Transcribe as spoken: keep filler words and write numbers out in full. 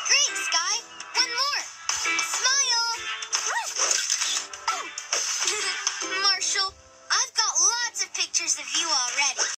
Great, Sky. One more. Smile. Oh. Marshall, I've got lots of pictures of you already.